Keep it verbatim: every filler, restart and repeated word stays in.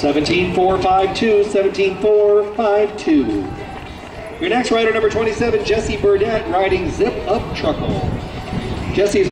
seventeen four five two, seventeen four five two. Your next rider, number twenty-seven, Jesse Burdett, riding Zip Up Truckle. Jesse's